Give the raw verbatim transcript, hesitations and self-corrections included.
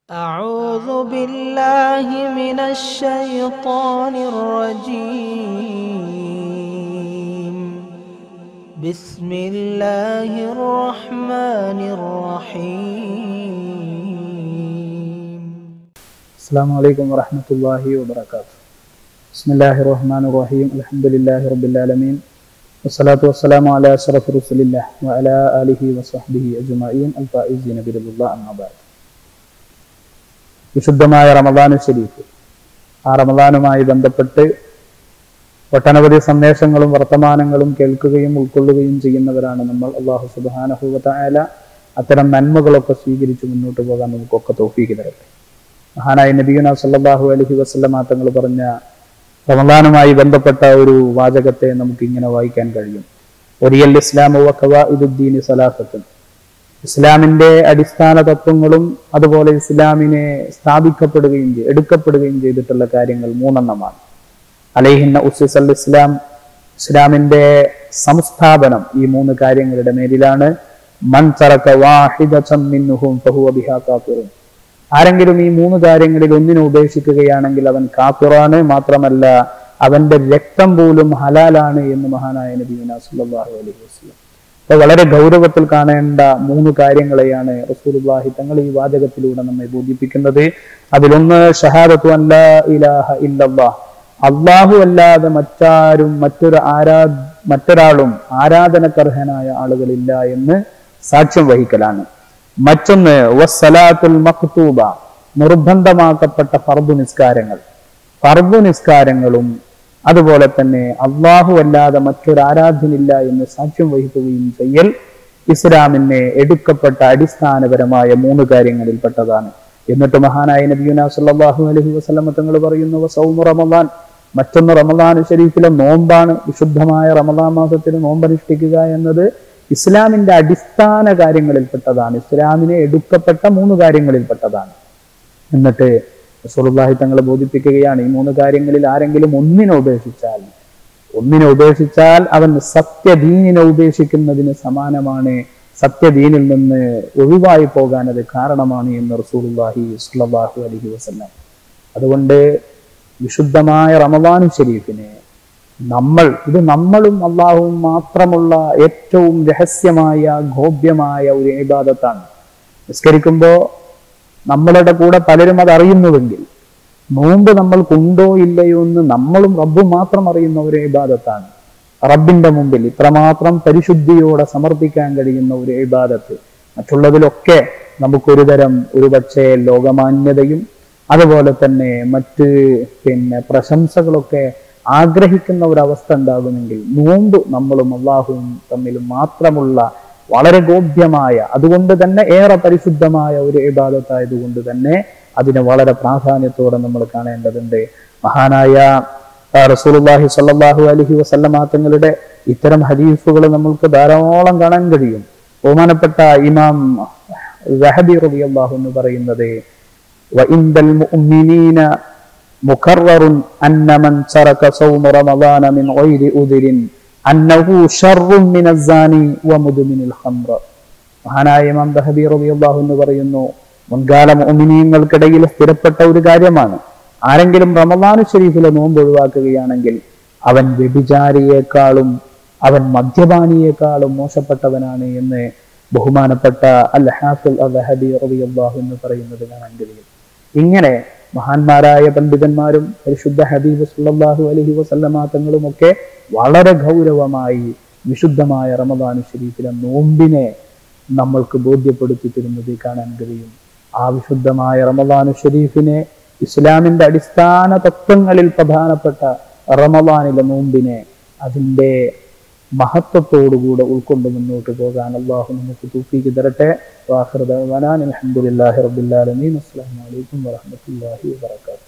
أعوذ بالله من الشيطان الرجيم بسم الله الرحمن الرحيم السلام عليكم ورحمة الله وبركاته. بسم الله الرحمن الرحيم. الحمد لله رب العالمين والصلاة والسلام على أشرف رسول الله وعلى آله وصحبه أجمعين الفائزين برضا الله أما بعد. വിശുദ്ധമായ റമദാനു ശരീഫ്, ആ റമദാനുമായി ബന്ധപ്പെട്ട് ഒട്ടനവധി സന്ദേശങ്ങളും വർത്തമാനങ്ങളും കേൾക്കുകയും ഉൾക്കൊള്ളുകയും ചെയ്യുന്നവരാണ് നമ്മൾ. അല്ലാഹു സുബ്ഹാനഹു വ തആല അത്തരം നന്മകളൊക്കെ സ്വീകരിച്ച് മുന്നോട്ട് പോകാൻ നമുക്കൊക്കെ തൗഫീഖ് തരട്ടെ. മഹാനായ നബിയുനാ സല്ലല്ലാഹു അലൈഹി വസല്ലമ തങ്ങൾ പറഞ്ഞ റമദാനുമായി ബന്ധപ്പെട്ട ഒരു വാചകത്തെ നമുക്ക് ഇങ്ങനെ വായിക്കാൻ കഴിയും. ഒരിയൽ ഇസ്ലാമു വ ഖവാഇദുദ്ദീനി സലാസത്തുൻ, ഇസ്ലാമിന്റെ അടിസ്ഥാന തത്വങ്ങളും അതുപോലെ ഇസ്ലാമിനെ സ്ഥാപിക്കപ്പെടുകയും എടുക്കപ്പെടുകയും ചെയ്തിട്ടുള്ള കാര്യങ്ങൾ മൂന്നെണ്ണമാണ്. അലൈഹിന്ന ഉസ്സിസൽ ഇസ്ലാം, ഇസ്ലാമിന്റെ സംസ്ഥാപനം ഈ മൂന്ന് കാര്യങ്ങളുടെ മേലിലാണ്. മൻ തറക വാഹിദതൻ മിൻഹും ഫഹുവ ബിഹാ കാഫിറുൻ, ആരെങ്കിലും ഈ മൂന്ന് കാര്യങ്ങളിൽ ഒന്നിനെ ഉപേക്ഷിക്കുകയാണെങ്കിൽ അവൻ കാഫിറാണ്, മാത്രമല്ല അവന്റെ രക്തം പോലും ഹലാലാണ് എന്ന് മഹാനായ നബിയുനാ സല്ലല്ലാഹു അലൈഹി വസല്ലം. അപ്പോൾ വളരെ ഗൗരവത്തിൽ കാണേണ്ട മൂന്ന് കാര്യങ്ങളെയാണ് റസൂലുള്ളാഹി തങ്ങൾ ഈ വാചകത്തിലൂടെ നമ്മെ ബോധിപ്പിക്കുന്നത്. അതിലൊന്ന് ഷഹാദത്തു അൻ ലാ ഇലാഹ ഇല്ലല്ലാഹ്, അല്ലാഹു അല്ലാതെ മറ്റാരും മറ്റൊരു ആരാ മറ്റൊരാളും ആരാധനക്കർഹനായ ആളുകളില്ല എന്ന് സാക്ഷ്യം വഹിക്കലാണ്. മറ്റൊന്ന് വസ്സലാത്തുൽ മക്തൂബ, നിർബന്ധമാക്കപ്പെട്ട ഫർദു നിസ്കാരങ്ങൾ, ഫർദു നിസ്കാരങ്ങളും അതുപോലെ തന്നെ അള്ളാഹു അല്ലാതെ മറ്റൊരു ആരാധ്യനില്ല എന്ന് സാക്ഷ്യം വഹിക്കുകയും ചെയ്യൽ ഇസ്ലാമിനെ എടുക്കപ്പെട്ട അടിസ്ഥാനപരമായ മൂന്ന് കാര്യങ്ങളിൽപ്പെട്ടതാണ്. എന്നിട്ട് മഹാനായ നബിയുനാ സല്ലല്ലാഹു അലൈഹി വസല്ലം തങ്ങൾ പറയുന്നു വസൗമു റമദാൻ, മറ്റൊന്ന് റമദാൻ ശരീഫിലെ നോമ്പാണ്. വിശുദ്ധമായ റമദാൻ മാസത്തിൽ നോമ്പനുഷ്ഠിക്കുക എന്നത് ഇസ്ലാമിന്റെ അടിസ്ഥാന കാര്യങ്ങളിൽപ്പെട്ടതാണ്, ഇസ്ലാമിനെ എടുക്കപ്പെട്ട മൂന്ന് കാര്യങ്ങളിൽപ്പെട്ടതാണ്. എന്നിട്ട് റസൂലുള്ളാഹി തങ്ങൾ ബോധിപ്പിക്കുകയാണ്, ഈ മൂന്ന് കാര്യങ്ങളിൽ ആരെങ്കിലും ഒന്നിനെ ഉപേക്ഷിച്ചാൽ ഒന്നിനെ ഉപേക്ഷിച്ചാൽ അവൻ സത്യദീനിനെ ഉപേക്ഷിക്കുന്നതിന് സമാനമാണ്, സത്യദീനിൽ നിന്ന് ഒഴിവായി പോകാൻ അത് കാരണമാണ് എന്ന് റസൂലുള്ളാഹി സ്വല്ലല്ലാഹു അലൈഹി വസല്ലം. അതുകൊണ്ട് വിശുദ്ധമായ റമദാനു ശരീഫിനെ നമ്മൾ, ഇത് നമ്മളും അള്ളാഹുവും മാത്രമുള്ള ഏറ്റവും രഹസ്യമായ ഗോപ്യമായ ഒരു ഇബാദത്താണ്. നിസ്കരിക്കുമ്പോൾ നമ്മളുടെ കൂടെ പലരും അത് അറിയുന്നുവെങ്കിൽ നോമ്പ് നമ്മൾക്കുണ്ടോ ഇല്ലയോ എന്ന് നമ്മളും റബ്ബും മാത്രം അറിയുന്ന ഒരു ഇബാദത്താണ്. റബ്ബിന്റെ മുമ്പിൽ ഇത്രമാത്രം പരിശുദ്ധിയോടെ സമർപ്പിക്കാൻ കഴിയുന്ന ഒരു ഇബാദത്ത്. മറ്റുള്ളതിലൊക്കെ നമുക്കൊരു തരം ഒരു പക്ഷേ ലോകമാന്യതയും അതുപോലെ തന്നെ മറ്റ് പിന്നെ പ്രശംസകളൊക്കെ ആഗ്രഹിക്കുന്ന ഒരവസ്ഥ ഉണ്ടാകുമെങ്കിൽ നോമ്പ് നമ്മളും അള്ളാഹുവും തമ്മിൽ മാത്രമുള്ള വളരെ ഗോപ്യമായ, അതുകൊണ്ട് തന്നെ ഏറെ പരിശുദ്ധമായ ഒരു ഇബാദത്തായതുകൊണ്ട് തന്നെ അതിന് വളരെ പ്രാധാന്യത്തോടെ നമ്മൾ കാണേണ്ടതുണ്ട്. മഹാനായ റസൂലുള്ളാഹി സ്വല്ലല്ലാഹു അലൈഹി വസല്ലമ തങ്ങളുടെ ഇത്തരം ഹദീസുകൾ നമ്മൾക്ക് ധാരാളം കാണാൻ കഴിയും. ബഹുമാനപ്പെട്ട ഇമാം ദഹബി റളിയല്ലാഹു അൻഹു പറയുന്നത് വഇൻദൽ മുഅ്മിനീന മുഖററുൻ അന്ന മൻ തറക സൗമ റമളാന മിൻ ഗൈരി ഉദ്രിൻ അന്നഹു ശർറുൻ മിനസ് സാനി വ മുദ്മിനിൽ ഖംറ. മഹാനായ ഇമാം ദഹബി റളിയല്ലാഹു അൻഹു പറയുന്നു, മുൻകാല മുഅ്മിനീങ്ങൾക്കിടയിൽ സ്ഥിരപ്പെട്ട ഒരു കാര്യമാണ്, ആരെങ്കിലും റമളാനു ശരീഫിലെ നോമ്പ് ഒഴിവാക്കുകയാണെങ്കിൽ അവൻ വ്യഭിചാരിയേക്കാളും അവൻ മദ്യപാനിയേക്കാളും മോശപ്പെട്ടവനാണ് എന്ന് ബഹുമാനപ്പെട്ട അൽ ഹാഫിൽ അൽ ദഹബി റളിയല്ലാഹു അൻഹു പറയുന്നത് കാണാൻ കഴിയും. ഇങ്ങനെ മഹാന്മാരായ പണ്ഡിതന്മാരും പരിശുദ്ധ ഹബീബ് സല്ലല്ലാഹു അലൈഹി വസല്ലമ തങ്ങളും ഒക്കെ വളരെ ഗൗരവമായി വിശുദ്ധമായ റമദാനു ശരീഫിലെ നോമ്പിനെ നമ്മൾക്ക് ബോധ്യപ്പെടുത്തി തരുന്നത് കാണാൻ കഴിയും. ആ വിശുദ്ധമായ റമദാനു ശരീഫിനെ, ഇസ്ലാമിന്റെ അടിസ്ഥാന തത്വങ്ങളിൽ പ്രധാനപ്പെട്ട റമദാനിലെ നോമ്പിനെ അതിന്റെ മഹത്വത്തോടുകൂടെ ഉൾക്കൊണ്ട് മുന്നോട്ട് പോകാൻ അല്ലാഹു നമുക്ക് തൗഫീഖ് തരട്ടെ. വാഖിറു ദഅ്വാനാ അൽഹംദുലില്ലാഹി റബ്ബിൽ ആലമീൻ. അസ്സലാമു അലൈക്കും വറഹ്മത്തുള്ളാഹി വബറകാതുഹു.